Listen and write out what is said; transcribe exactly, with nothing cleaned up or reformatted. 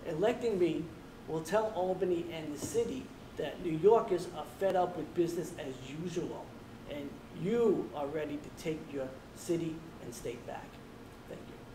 electing me will tell Albany and the city that New Yorkers are fed up with business as usual, and you are ready to take your city and state back. Thank you.